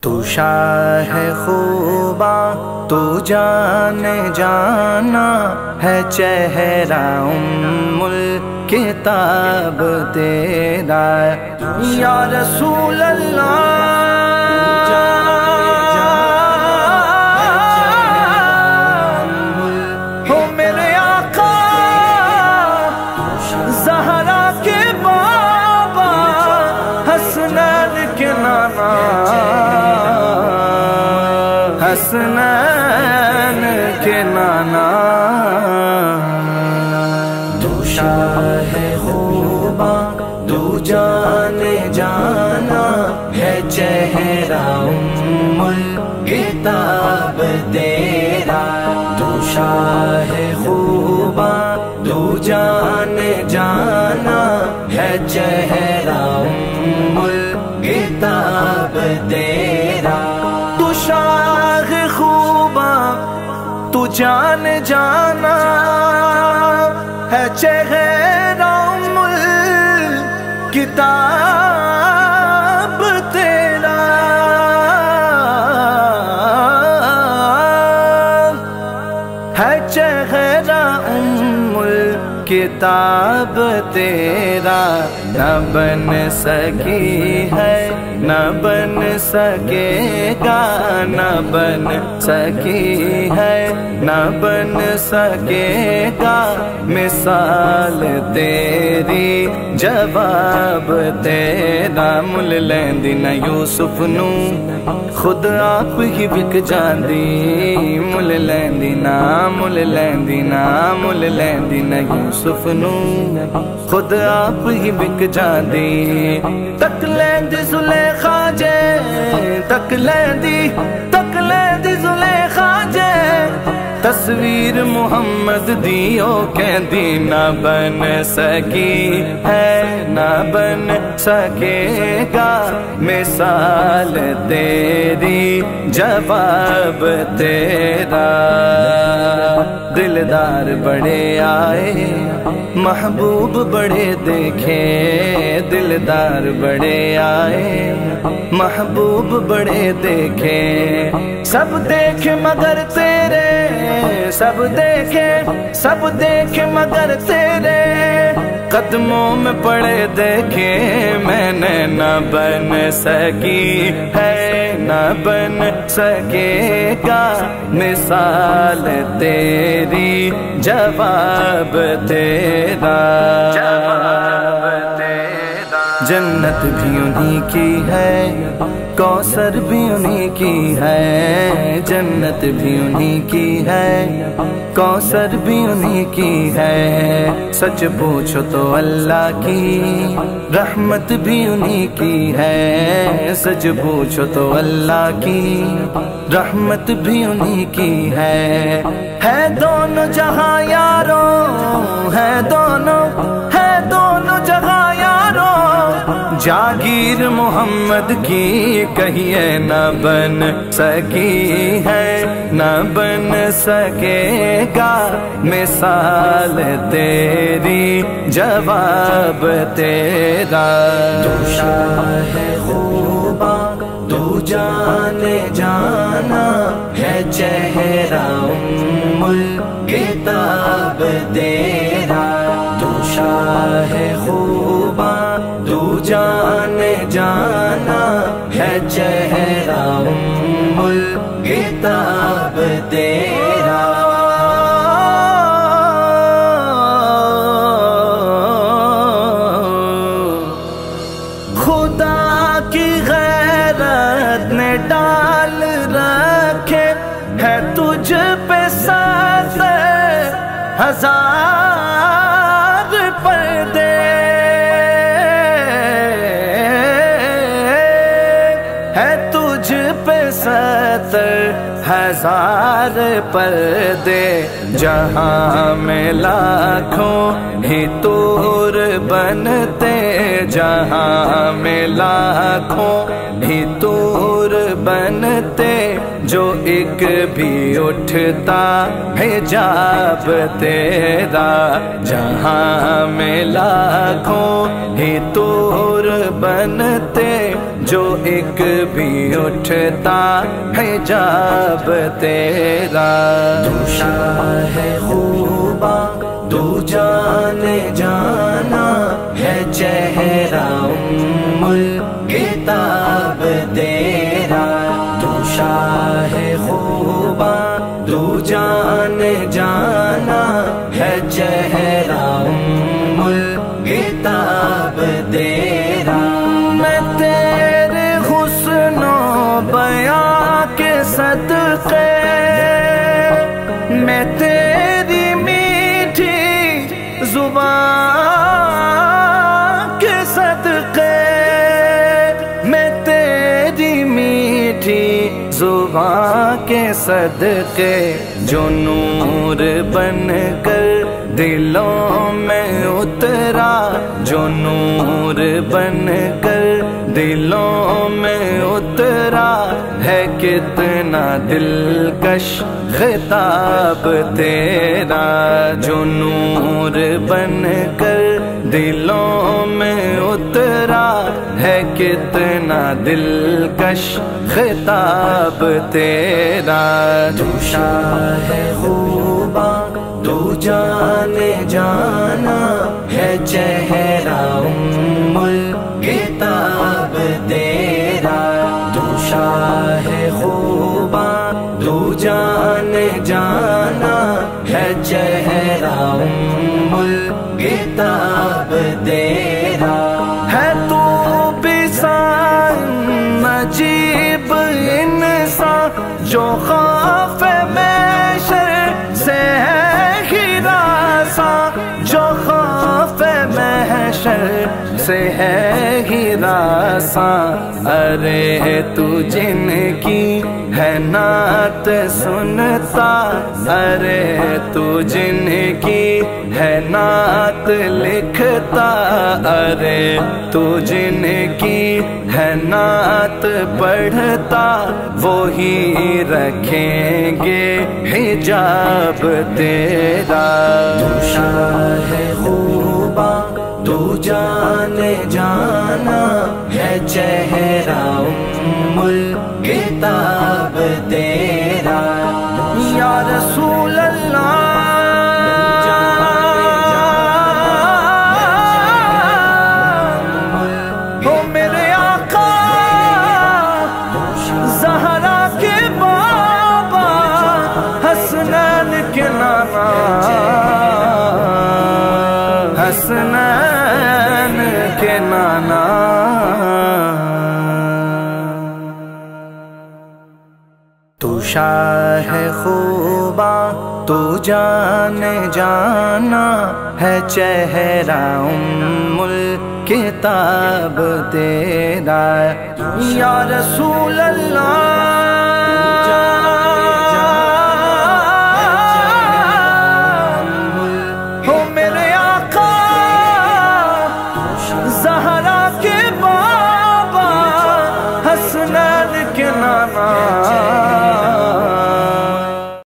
تو شاہ خوباں تو جان جانا ہے چہرہ الکتاب تیرا یا رسول اللہ ہو میرے آقا زہرا کے بابا حسنین کے نانا حسنین کے نانا تو شاہ خوباں تو جان جانا ہے چہرہ الکتاب تیرا تو شاہ خوباں تو جان جانا ہے چہرہ الکتاب تیرا تو شاہ خوباں تو جان جانا ہے چہرہ الکتاب تیرا ہے چہرہ الکتاب تیرا نہ بن سکی ہے نہ بن سکے گا نہ بن سکی ہے نہ بن سکے گا مثال تیری جواب تیرا مل لیندی نہ یوسف نو خود آپ ہی بک جاندی مل لیندی نا مل لیندی نا مل لیندی نہ یوسف نو خود آپ ہی بک جاندی تک لیندی زلیخا جے تک لیندی زلیخا جے تصویر محمد دیو کہندی نہ بن سکی ہے نہ بن سکے گا مثال تیری جواب تیرا دلدار بڑے آئے محبوب بڑے دیکھے دلدار بڑے آئے محبوب بڑے دیکھے سب دیکھے مگر تیرے سب دیکھے مگر تیرے قدموں میں پڑے دیکھے میں نے نہ بن سکی ہے نہ بن سکے گا مثال تیری جواب تیرا جنت بھی انہی کی ہے کوثر بھی انہی کی ہے جنت بھی انہی کی ہے کوثر بھی انہی کی ہے سچ پوچھو تو اللہ کی رحمت بھی انہی کی ہے سچ پوچھو تو اللہ کی رحمت بھی انہی کی ہے دونوں جہاں یاروں ہے دونوں جہاں یاروں جاگیر محمد کی کہیے نہ بن سکی ہے نہ بن سکے گا مثال تیری جواب تیرا تو شاہ خوباں تو جان جانا ہے چہرہ الکتاب تیرا تو شاہ خوباں تو جان جانا ہے چہرہ الکتاب تیرا خدا کی غیرت نے ڈال رکھے ہے تجھ پہ 7,000 پردے ہے تجھ پہ 70,000 پردے جہاں میں لاکھوں ہی طور بنتے جہاں میں لاکھوں ہی طور بنتے جو ایک بھی اٹھتا حجاب تیرا جہاں میں لاکھوں ہی طور بنتے جو ایک بھی اٹھتا حجاب تیرا۔ تو شاہ خوباں تو جان جانا ہے چہرہ الکتاب تیرا۔ تو شاہ خوباں تو جان جانا ہے چہرہ الکتاب تیرا۔ میں تیرے حسن و بیاں کے صدقے، میں تیری میٹھی زبان کے صدقے، میں تیری میٹھی زبان کے صدقے، جو نور بن کر دلوں میں اترا، جو نور بن کر دلوں میں اترا، ہے کتنا دلکش خطاب تیرا۔ جو نور بن کر دلوں میں اترا، ہے کتنا دلکش خطاب تیرا۔ تو شاہ خوباں تو جان جانا ہے چہرہ الکتاب تیرا۔ تو شاہ خوباں تو جان جانا ہے چہرہ الکتاب تیرا۔ ہے تو بسان عجیب انسان، جو خوف محشر سے ہے ہراساں، جو خوف محشر سے ہے ہراساں۔ ارے تو جن کی ہے نعت سنتا، ارے تو جن کی ہے نعت لکھتا، ارے تو جن کی ہے نعت پڑھتا، وہی رکھیں گے حجاب تیرا۔ تو شاہ خوباں تو جان جانا ہے چہرہ الکتاب تیرا۔ یا رسول اللہ ہو میرے آقا، زہرا کے بابا، حسنین کے نانا، حسنین کے نانا۔ تو شاہ خوباں تو جان جانا ہے چہرہ الکتاب تیرا۔ یا رسول اللہ ہو میرے آقا، زہرا